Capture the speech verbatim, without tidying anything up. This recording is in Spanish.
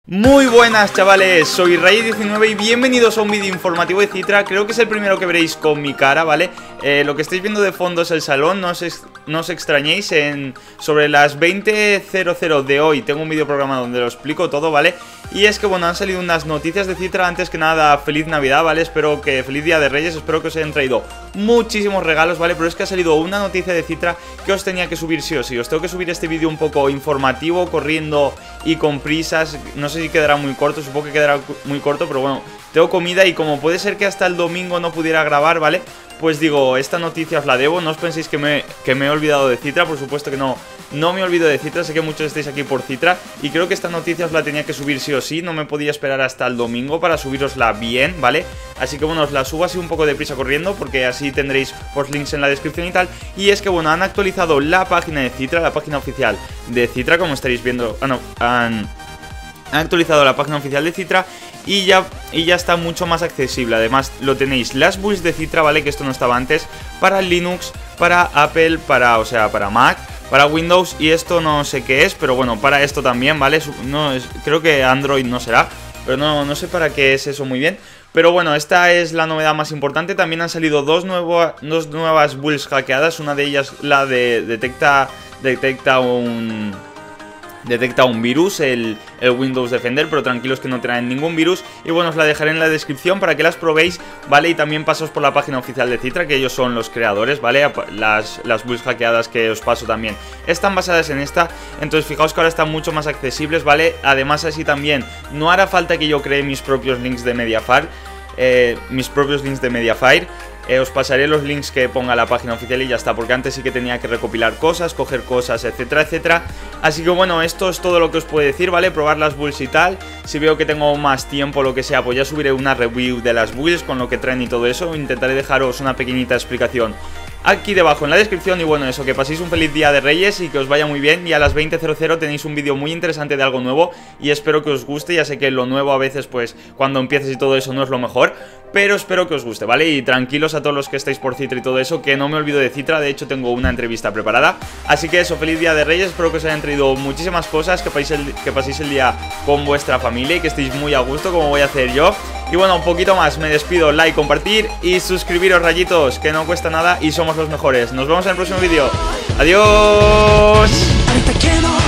Muy buenas chavales, soy Ray diecinueve y bienvenidos a un vídeo informativo de Citra. Creo que es el primero que veréis con mi cara, ¿vale? Eh, lo que estáis viendo de fondo es el salón, no os, ex no os extrañéis. En, sobre las veinte cero cero de hoy tengo un vídeo programado donde lo explico todo, ¿vale? Y es que bueno, han salido unas noticias de Citra. Antes que nada, feliz Navidad, ¿vale? Espero que, feliz Día de Reyes, espero que os hayan traído muchísimos regalos, ¿vale? Pero es que ha salido una noticia de Citra que os tenía que subir sí o sí. Os tengo que subir este vídeo un poco informativo, corriendo y con prisas. No sé si quedará muy corto, supongo que quedará muy corto, pero bueno, tengo comida y como puede ser que hasta el domingo no pudiera grabar, ¿vale? Pues digo, esta noticia os la debo, no os penséis que me, que me he olvidado de Citra, por supuesto que no, no me olvido de Citra, sé que muchos estáis aquí por Citra y creo que esta noticia os la tenía que subir sí o sí, no me podía esperar hasta el domingo para subirosla bien, ¿vale? Así que bueno, os la subo así un poco deprisa corriendo porque así tendréis pues links en la descripción y tal. Y es que bueno, han actualizado la página de Citra, la página oficial de Citra, como estaréis viendo, ah no, han... Han actualizado la página oficial de Citra y ya, y ya está mucho más accesible. Además lo tenéis las builds de Citra, ¿vale? Que esto no estaba antes, para Linux, para Apple, para, o sea, para Mac, para Windows y esto no sé qué es, pero bueno, para esto también, ¿vale? No, es, creo que Android no será, pero no, no sé para qué es eso muy bien. Pero bueno, esta es la novedad más importante. También han salido dos, nuevo, dos nuevas builds hackeadas, una de ellas la de detecta, detecta un... Detecta un virus, el, el Windows Defender, pero tranquilos que no traen ningún virus. Y bueno, os la dejaré en la descripción para que las probéis, ¿vale? Y también pasaos por la página oficial de Citra, que ellos son los creadores, ¿vale? Las, las builds hackeadas que os paso también están basadas en esta. Entonces fijaos que ahora están mucho más accesibles, ¿vale? Además así también no hará falta que yo cree mis propios links de Mediafire, eh, mis propios links de Mediafire. Eh, os pasaré los links que ponga la página oficial y ya está, porque antes sí que tenía que recopilar cosas, coger cosas, etcétera, etcétera. Así que bueno, esto es todo lo que os puedo decir, ¿vale? Probar las builds y tal. Si veo que tengo más tiempo, lo que sea, pues ya subiré una review de las builds con lo que traen y todo eso. Intentaré dejaros una pequeñita explicación aquí debajo en la descripción. Y bueno, eso, que paséis un feliz día de Reyes y que os vaya muy bien. Y a las veinte cero cero tenéis un vídeo muy interesante de algo nuevo y espero que os guste. Ya sé que lo nuevo a veces, pues, cuando empieces y todo eso no es lo mejor, pero espero que os guste, ¿vale? Y tranquilos a todos los que estáis por Citra y todo eso, que no me olvido de Citra. De hecho tengo una entrevista preparada. Así que eso, feliz día de Reyes, espero que os hayan traído muchísimas cosas, que paséis el, que paséis el día con vuestra familia y que estéis muy a gusto como voy a hacer yo. Y bueno, un poquito más, me despido, like, compartir y suscribiros, rayitos, que no cuesta nada y somos los mejores. Nos vemos en el próximo vídeo. Adiós.